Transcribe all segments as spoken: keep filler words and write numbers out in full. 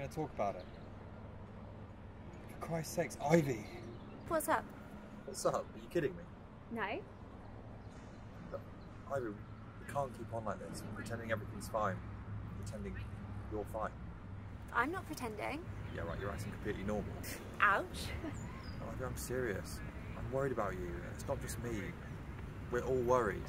to talk about it. For Christ's sakes, Ivy! What's up? What's up? Are you kidding me? No. Look, Ivy, we can't keep on like this, pretending everything's fine, pretending you're fine. I'm not pretending. Yeah, right, you're acting completely normal. Ouch. No, Ivy, I'm serious. I'm worried about you. It's not just me. We're all worried.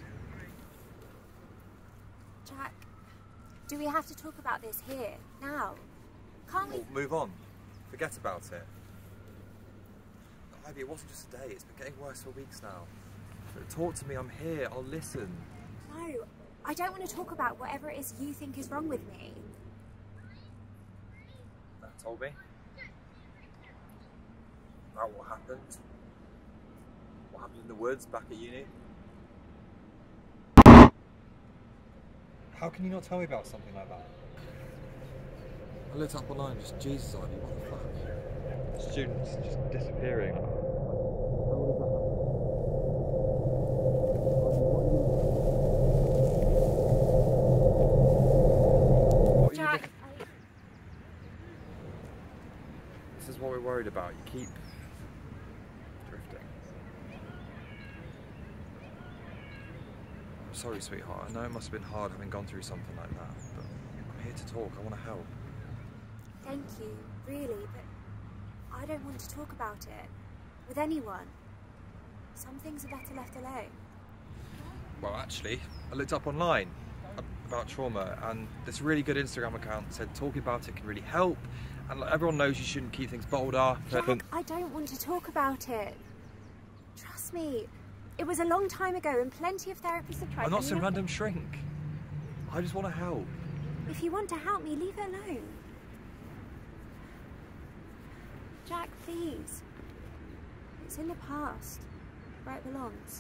Jack, do we have to talk about this here, now? Can't we? We'll move on. Forget about it. Ivy, it wasn't just a day. It's been getting worse for weeks now. Talk to me. I'm here. I'll listen. No, I don't want to talk about whatever it is you think is wrong with me. That told me. About what happened. What happened in the woods back at uni. How can you not tell me about something like that? I looked up online, just Jesus, Ivy, what the fuck? Students just disappearing. What are you Jack, I... This is what we're worried about. You keep drifting. I'm sorry, sweetheart. I know it must have been hard having gone through something like that, but I'm here to talk. I want to help. Thank you, really, but I don't want to talk about it with anyone. Some things are better left alone. Well, actually, I looked up online about trauma, and this really good Instagram account said talking about it can really help, and like, everyone knows you shouldn't keep things bottled up. Jack, I don't want to talk about it. Trust me, it was a long time ago, and plenty of therapists have tried. I'm not some nothing. random shrink. I just want to help. If you want to help me, leave it alone. Jack, please. It's in the past, where it belongs.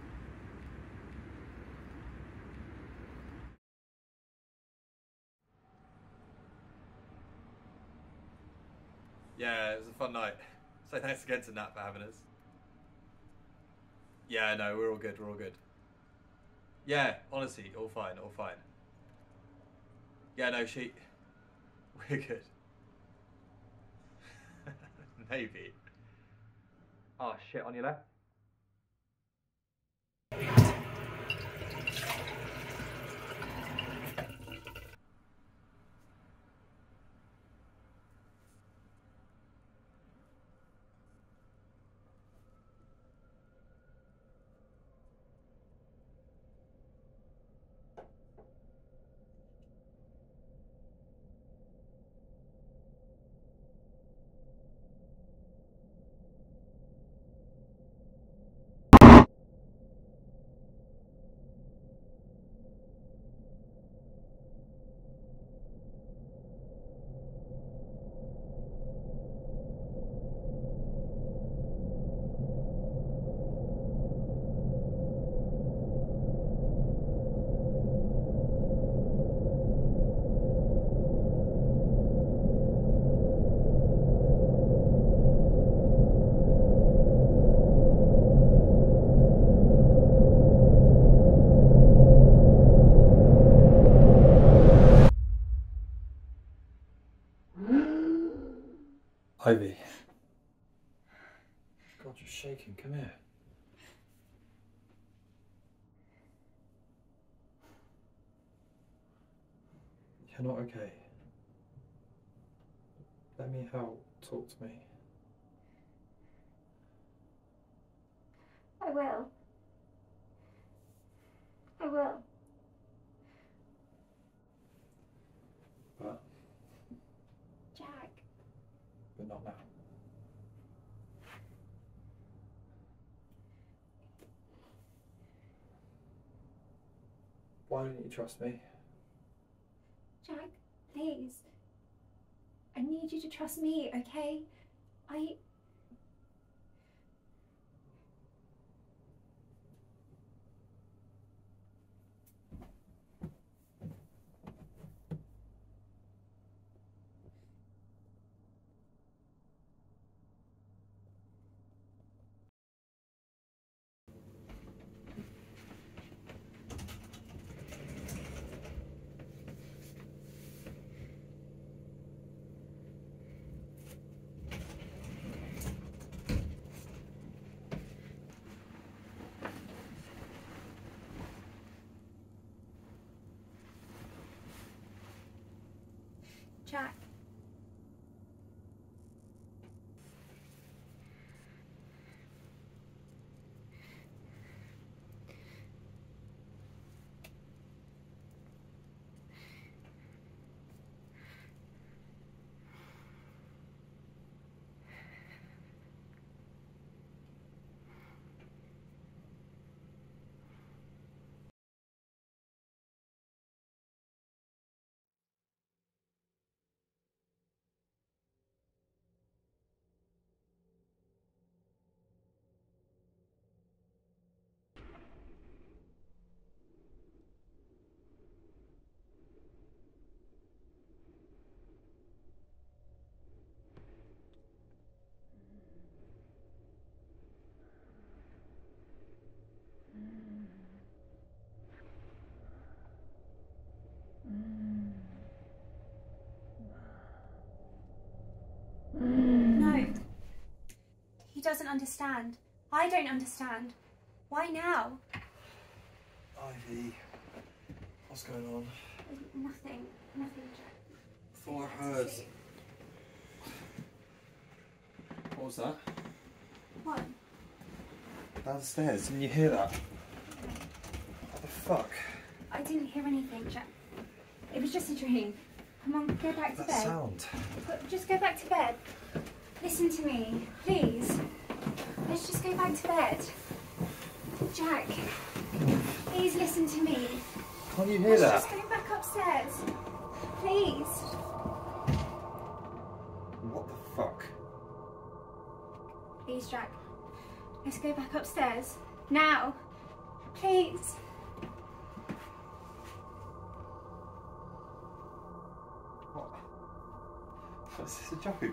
Yeah, it was a fun night. So thanks again to Nat for having us. Yeah, no, we're all good, we're all good. Yeah, honestly, all fine, all fine. Yeah, no, she... We're good. Maybe. Oh shit, on your left? Ivy. God, you're shaking. Come here. You're not okay. Let me help. Talk to me. I will. I will. But? Jack. But not now. Why don't you trust me? Jack, please. I need you to trust me, okay? I... Jack. No. He doesn't understand. I don't understand. Why now? Ivy, what's going on? Nothing. Nothing, Jack. I thought I heard. What was that? What? Downstairs, didn't you hear that? What the fuck? I didn't hear anything, Jack. It was just a dream. Come on, go back to That bed. sound. Just go back to bed. Listen to me, please. Let's just go back to bed. Jack, please listen to me. Can't you hear Let's that? just go back upstairs. Please. What the fuck? Please, Jack. Let's go back upstairs. Now. Please. What? Is this a joke?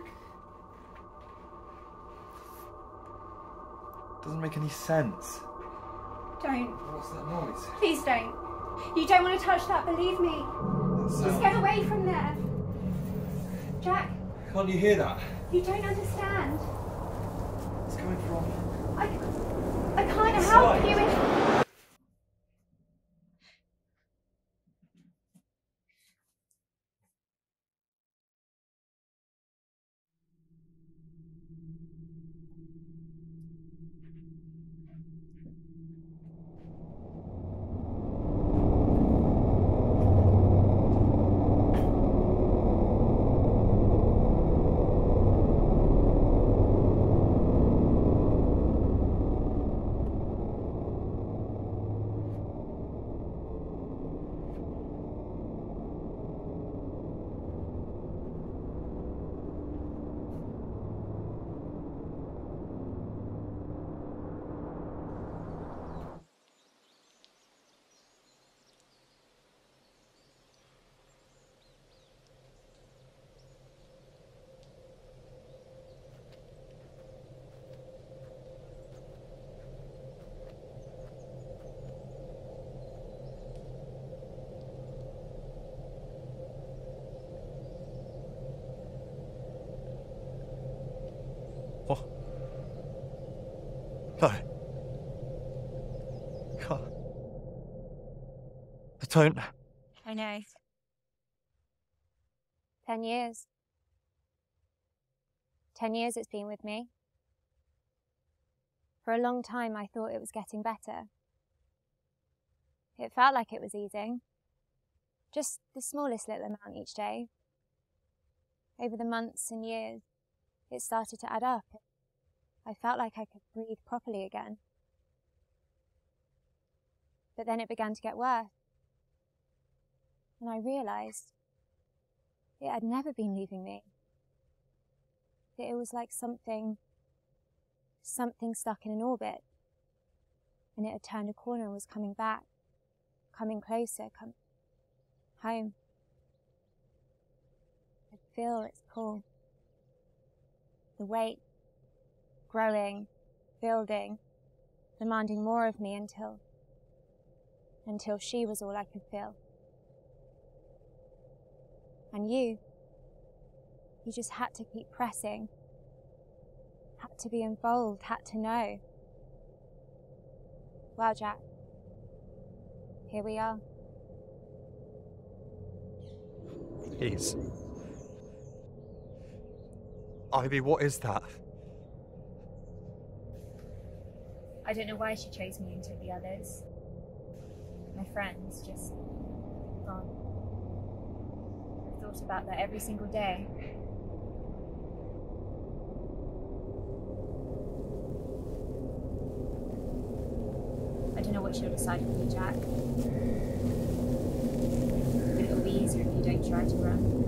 Doesn't make any sense. Don't. What's that noise? Please don't. You don't want to touch that, believe me. That Just sound. get away from there. Jack, Can't you hear that? you don't understand. It's coming from... I, I can't Inside. help you if... What? No. Can't. I don't. I know. Ten years. Ten years it's been with me. For a long time I thought it was getting better. It felt like it was easing. Just the smallest little amount each day. Over the months and years, it started to add up. I felt like I could breathe properly again. But then it began to get worse. And I realised it had never been leaving me. That it was like something, something stuck in an orbit. And it had turned a corner and was coming back, coming closer, come home. I could feel its pull. The weight, growing, building, demanding more of me until, until she was all I could feel. And you, you just had to keep pressing, had to be involved, had to know. Well, Jack, here we are. Please. Ivy, what is that? I don't know why she chose me and took the others. My friends just gone. I've thought about that every single day. I don't know what she'll decide for you, Jack. But it'll be easier if you don't try to run.